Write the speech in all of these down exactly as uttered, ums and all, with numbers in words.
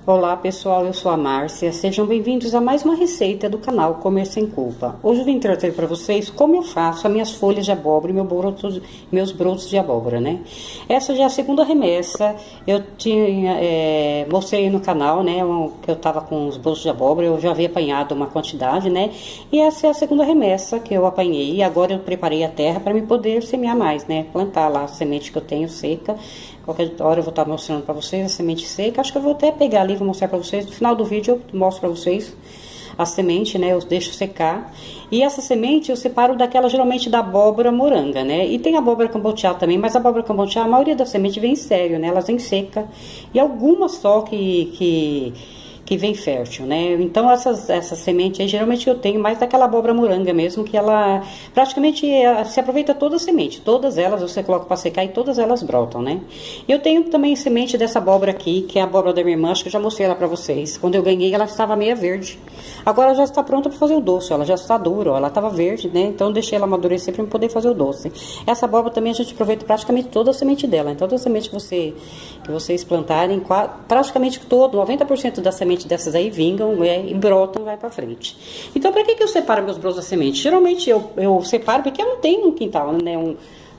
Olá pessoal, eu sou a Márcia, sejam bem-vindos a mais uma receita do canal Comer Sem Culpa. Hoje eu vim trazer para vocês como eu faço as minhas folhas de abóbora e meu broto, meus brotos de abóbora, né? Essa já é a segunda remessa, eu tinha, é, mostrei no canal, né, um, que eu tava com os brotos de abóbora, eu já havia apanhado uma quantidade, né? E essa é a segunda remessa que eu apanhei e agora eu preparei a terra para me poder semear mais, né? Plantar lá a semente que eu tenho seca. Qualquer hora eu vou estar mostrando para vocês a semente seca. Acho que eu vou até pegar ali e vou mostrar para vocês. No final do vídeo eu mostro para vocês a semente, né? Eu deixo secar. E essa semente eu separo daquela geralmente da abóbora moranga, né? E tem abóbora cambotiá também, mas a abóbora cambotiá, a maioria da semente vem sério, né? Elas vêm seca. E algumas só que... que que vem fértil, né? Então essas essas sementes aí, geralmente eu tenho mais daquela abóbora moranga mesmo, que ela praticamente se aproveita toda a semente, todas elas você coloca para secar e todas elas brotam, né? Eu tenho também semente dessa abóbora aqui, que é a abóbora da minha irmã, acho que eu já mostrei ela para vocês. Quando eu ganhei ela estava meia verde. Agora já está pronta para fazer o doce, ela já está dura, ó, ela estava verde, né? Então eu deixei ela amadurecer para poder fazer o doce. Essa abóbora também a gente aproveita praticamente toda a semente dela. Então toda a semente que você que vocês plantarem, praticamente todo, noventa por cento da semente dessas aí vingam, é, e brotam e vai pra frente. Então, pra que que eu separo meus brotos da semente? Geralmente eu, eu separo porque eu não tenho um quintal, né? Um,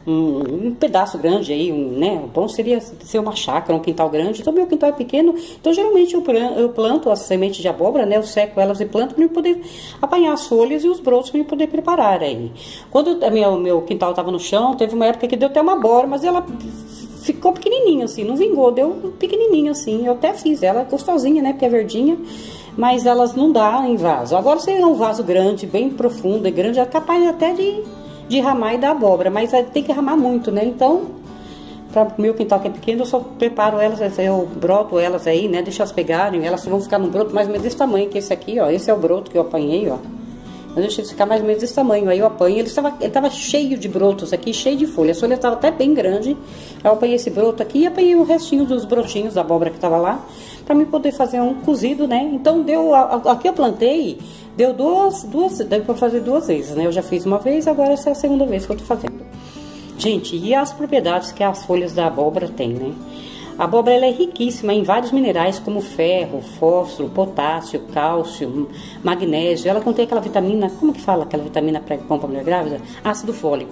um, um pedaço grande aí, um, né? O bom seria ser uma chácara, um quintal grande. Então, meu quintal é pequeno, então geralmente eu, eu planto as sementes de abóbora, né? Eu seco elas e planto para eu poder apanhar as folhas e os brotos para eu poder preparar aí. Quando o meu, meu quintal tava no chão, teve uma época que deu até uma abóbora, mas ela ficou pequenininha assim, não vingou, deu pequenininha assim. Eu até fiz ela, gostosinha, né, porque é verdinha, mas elas não dá em vaso. Agora se é um vaso grande, bem profundo e grande, é capaz até de, de ramar e dar abóbora, mas tem que ramar muito, né? Então, para o meu quintal que é pequeno, eu só preparo elas, eu broto elas aí, né, deixo elas pegarem, elas vão ficar num broto mais ou menos desse tamanho que esse aqui, ó. Esse é o broto que eu apanhei, ó. Eu deixei ficar mais ou menos desse tamanho. Aí eu apanho, ele estava ele tava cheio de brotos aqui, cheio de folha. A folha estava até bem grande. Aí eu apanhei esse broto aqui e apanhei o restinho dos brotinhos da abóbora que estava lá, para mim poder fazer um cozido, né? Então deu, aqui eu plantei, deu duas, duas, deu para fazer duas vezes, né? Eu já fiz uma vez, agora essa é a segunda vez que eu tô fazendo. Gente, e as propriedades que as folhas da abóbora têm, né? A abóbora ela é riquíssima em vários minerais como ferro, fósforo, potássio, cálcio, magnésio. Ela contém aquela vitamina, como que fala aquela vitamina bom para mulher grávida? Ácido fólico.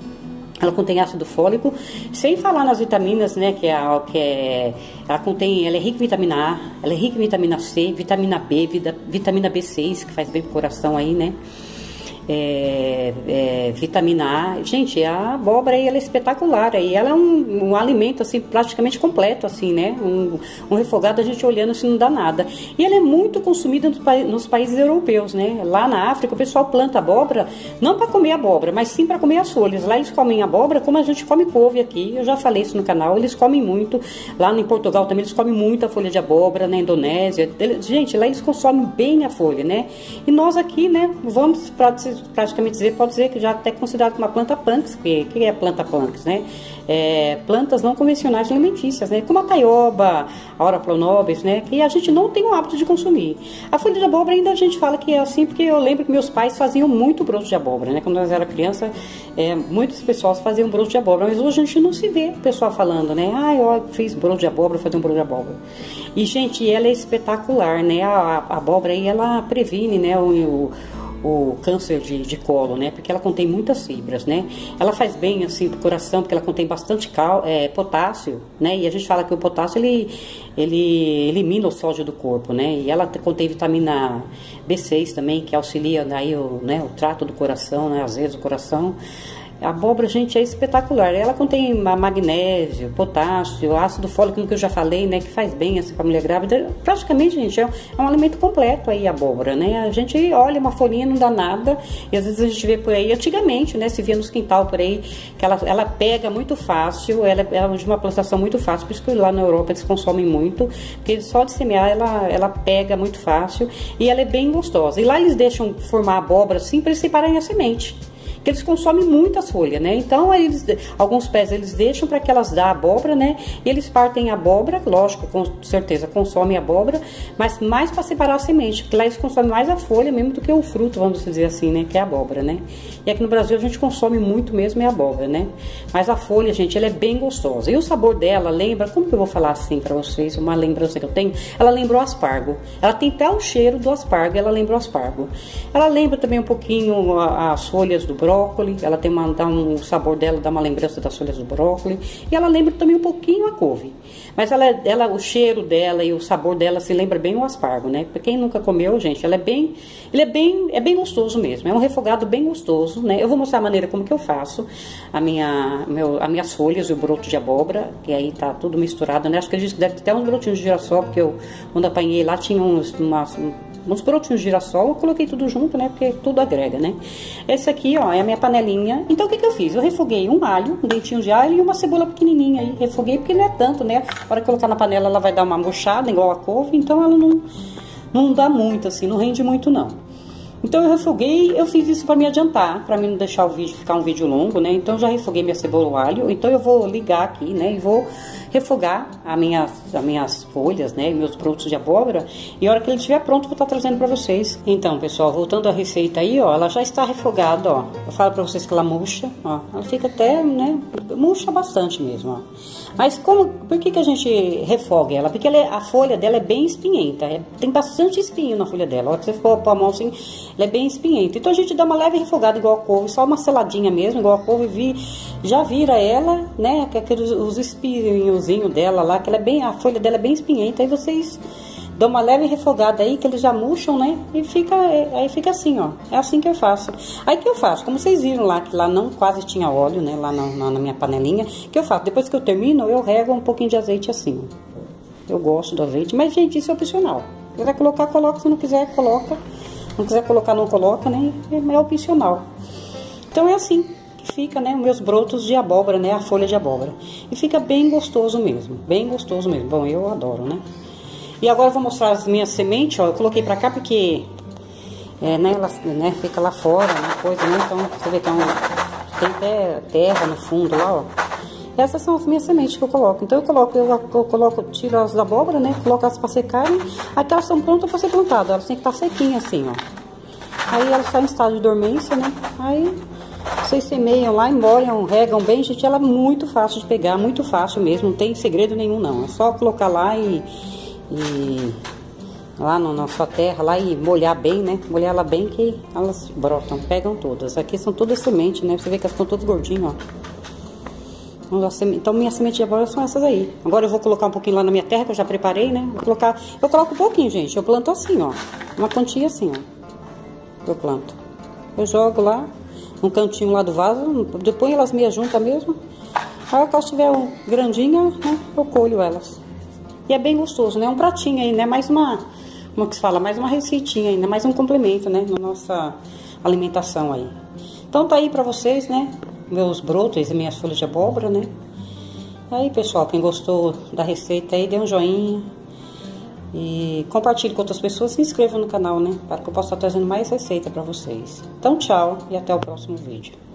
Ela contém ácido fólico, sem falar nas vitaminas, né, que é, que é ela contém, ela é rica em vitamina A, ela é rica em vitamina C, vitamina B, vitamina B seis, que faz bem pro coração aí, né? É, é, vitamina A, gente, a abóbora aí, ela é espetacular, aí ela é um, um alimento assim praticamente completo, assim, né? Um, um refogado a gente olhando assim não dá nada. E ela é muito consumida nos, nos países europeus, né? Lá na África o pessoal planta abóbora não para comer abóbora, mas sim para comer as folhas. Lá eles comem abóbora como a gente come couve aqui. Eu já falei isso no canal, eles comem muito. Lá em Portugal também eles comem muita folha de abóbora, na Indonésia. Gente, lá eles consomem bem a folha, né? E nós aqui, né, vamos para praticamente dizer, pode dizer que já até considerado uma planta punks, que, que é planta punks, né? É, plantas não convencionais alimentícias, né? Como a taioba, a Aura pronobis, né? Que a gente não tem o hábito de consumir. A folha de abóbora ainda a gente fala que é assim, porque eu lembro que meus pais faziam muito broto de abóbora, né? Quando nós era criança, é, muitas pessoas faziam broto de abóbora, mas hoje a gente não se vê o pessoal falando, né? Ah, eu fiz broto de abóbora, fazer um broto de abóbora. E, gente, ela é espetacular, né? A, a abóbora aí, ela previne, né? O, o o câncer de, de colo, né, porque ela contém muitas fibras, né, ela faz bem assim pro coração, porque ela contém bastante cal, é, potássio, né, e a gente fala que o potássio, ele, ele elimina o sódio do corpo, né, e ela contém vitamina B seis também, que auxilia daí o, né, o trato do coração, né, às vezes o coração. A abóbora, gente, é espetacular. Ela contém magnésio, potássio, ácido fólico, como que eu já falei, né? Que faz bem assim para a mulher grávida. Praticamente, gente, é um, é um alimento completo aí, a abóbora, né? A gente olha uma folhinha, não dá nada. E às vezes a gente vê por aí, antigamente, né? Se via nos quintal por aí, que ela, ela pega muito fácil. Ela é de uma plantação muito fácil. Por isso que lá na Europa eles consomem muito. Porque só de semear, ela, ela pega muito fácil. E ela é bem gostosa. E lá eles deixam formar a abóbora assim, para eles separarem a semente. que eles consomem muitas folhas, né? Então, aí eles, alguns pés eles deixam para que elas dê abóbora, né? E eles partem a abóbora, lógico, com certeza consomem abóbora, mas mais para separar a semente, porque lá eles consomem mais a folha mesmo do que o fruto, vamos dizer assim, né? Que é a abóbora, né? E aqui no Brasil a gente consome muito mesmo é a abóbora, né? Mas a folha, gente, ela é bem gostosa. E o sabor dela lembra, como que eu vou falar assim para vocês, uma lembrança que eu tenho? Ela lembra o aspargo. Ela tem até o cheiro do aspargo, ela lembra o aspargo. Ela lembra também um pouquinho as folhas do brócolis, ela tem uma, dá um, o sabor dela dá uma lembrança das folhas do brócolis, e ela lembra também um pouquinho a couve, mas ela, ela, o cheiro dela e o sabor dela se lembra bem o aspargo, né? Pra quem nunca comeu, gente, ela é bem, ele é bem, é bem gostoso mesmo, é um refogado bem gostoso, né? Eu vou mostrar a maneira como que eu faço a minha, meu, as minhas folhas e o broto de abóbora, que aí tá tudo misturado, né? Acho que eu disse que deve ter até uns brotinhos de girassol, porque eu, quando apanhei lá, tinha uns, umas, uns brotinhos de girassol, eu coloquei tudo junto, né? Porque tudo agrega, né? Esse aqui, ó, é a minha panelinha. Então, o que que eu fiz? Eu refoguei um alho, um dentinho de alho e uma cebola pequenininha aí. Refoguei porque não é tanto, né? A hora que colocar na panela, ela vai dar uma murchada, igual a couve. Então, ela não, não dá muito, assim, não rende muito, não. Então, eu refoguei, eu fiz isso pra me adiantar, pra mim não deixar o vídeo ficar um vídeo longo, né? Então, já refoguei minha cebola e o alho. Então, eu vou ligar aqui, né? E vou refogar as minhas, as minhas folhas, né, meus brotos de abóbora, e a hora que ele estiver pronto, eu vou estar trazendo para vocês. Então, pessoal, voltando à receita aí, ó, ela já está refogada, ó. Eu falo para vocês que ela murcha, ó. Ela fica até, né, murcha bastante mesmo, ó. Mas como, por que que a gente refoga ela? Porque ela é, a folha dela é bem espinhenta, é, tem bastante espinho na folha dela. A hora que você for pôr a mão assim, ela é bem espinhenta. Então a gente dá uma leve refogada igual a couve, só uma seladinha mesmo, igual a couve, vi, já vira ela, né, aqueles os espinhozinhos dela lá, que ela é bem, a folha dela é bem espinhenta. Aí vocês dão uma leve refogada aí, que eles já murcham, né? E fica, aí fica assim, ó. É assim que eu faço. Aí que eu faço, como vocês viram lá, que lá não quase tinha óleo, né? Lá na, na, na minha panelinha, que eu faço? Depois que eu termino, eu rego um pouquinho de azeite assim. Eu gosto do azeite, mas, gente, isso é opcional. Se quiser colocar, coloca. Se não quiser, coloca. Se não quiser colocar, não coloca, né? É opcional. Então, é assim que fica, né? Os meus brotos de abóbora, né? A folha de abóbora. E fica bem gostoso mesmo. Bem gostoso mesmo. Bom, eu adoro, né? E agora eu vou mostrar as minhas sementes, ó. Eu coloquei pra cá porque, é, né, elas, né, fica lá fora, né, coisa, né? Então, você vê que é um, tem até terra no fundo lá, ó. Essas são as minhas sementes que eu coloco. Então, eu coloco, eu, eu coloco, tiro as da abóbora, né? Coloco elas pra secarem. Até elas são prontas pra ser plantadas. Elas têm que estar sequinhas assim, ó. Aí elas estão em estado de dormência, né? Aí vocês semeiam lá, molham, regam bem, gente. Ela é muito fácil de pegar, muito fácil mesmo. Não tem segredo nenhum, não. É só colocar lá e... E lá no, na sua terra, lá e molhar bem, né? Molhar ela bem que elas brotam, pegam todas. Aqui são todas sementes, né? Você vê que elas estão todas gordinhas, ó. Então, minhas sementes de abóbora são essas aí. Agora eu vou colocar um pouquinho lá na minha terra, que eu já preparei, né? Vou colocar... Eu coloco um pouquinho, gente. Eu planto assim, ó. Uma quantia assim, ó. Eu planto. Eu jogo lá, um cantinho lá do vaso. Depois elas meia juntas mesmo. Aí, quando tiver um grandinha, né? Eu colho elas. E é bem gostoso, né? Um pratinho aí, né? Mais uma, como que se fala? Mais uma receitinha ainda, mais um complemento, né? Na nossa alimentação aí. Então tá aí pra vocês, né? Meus brotos e minhas folhas de abóbora, né? Aí, pessoal, quem gostou da receita aí, dê um joinha. E compartilhe com outras pessoas, se inscreva no canal, né? Para que eu possa estar trazendo mais receita pra vocês. Então, tchau e até o próximo vídeo.